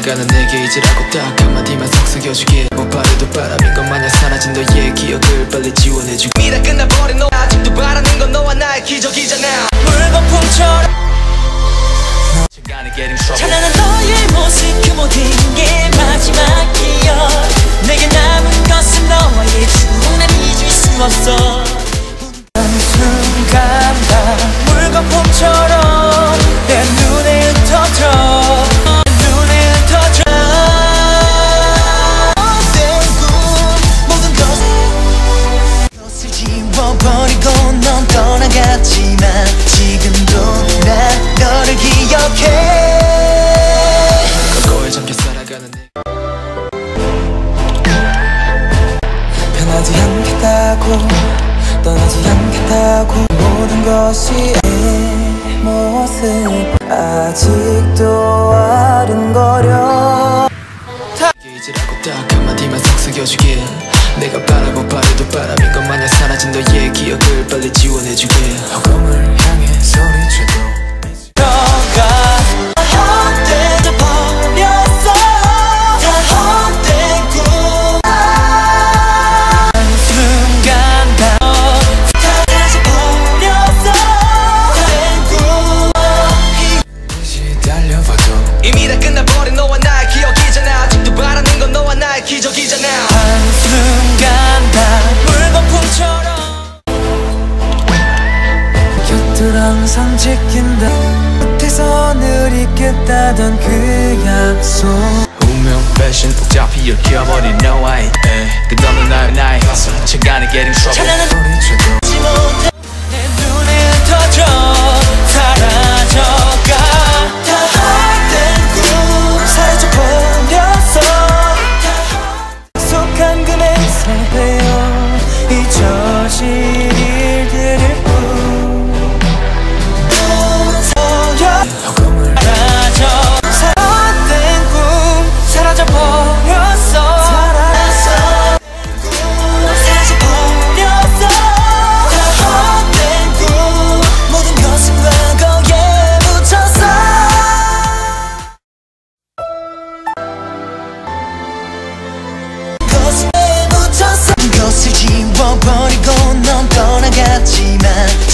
살아가는 내게 잊으라고 딱 한마디만 속삭여주길 뭐 바래도 바람인 것 마냥 사라진 너의 기억을 빨리 지워내주길 이미 다 끝나버린 너 아직도 바라는 건 너와 나의 기적이잖아. 물거품처럼 찬란한 너의 모습 그 모든 게 마지막 기억. 내게 남은 것은 너와의 추억 난 잊을 수 없어. 한순간 다 물거품처럼 내 눈에 흩어져 눈에 흩어져. 모든 것을 지워버리고 넌 떠나갔지만 지금도 난 너를 기억해. 거거에 잠겨 살아가는 내 변하지 않겠다고 떠나지 않겠다고 모든 것이 내 모습 아직도 아른거려. 잊으라고 딱 한마디만 속삭여주길 내가 바라고 바래도 바람인 것 마냥 사라진 너의 기억을 빨리 지워내주길. 허공을 향해 소리쳐도 너가 헛되어 버렸어. 다 헛된 꿈 한순간 다 다시 버렸어. 헛된 꿈 다시 달려봐도 이미 다 끝나버린 너와 나의 기억이잖아. 아직도 바라는 건 너와 나의 기적이잖아. 한순간 다 물거품처럼 곁을 항상 지킨다. 끝에서 늘 있겠다던 그 약속. 운명 배신 복잡히 얽혀버린 너와의 끝없는 나의 가슴 층간에 getting trouble. 찬란한 소리쳐도 못해 내 눈에 흩어져 사라져가. 다 헛된 꿈 사라져버렸어. 약속한 그 맹세 되어 잊혀질 일들일 뿐. 것을 지워버리고 넌 떠나갔지만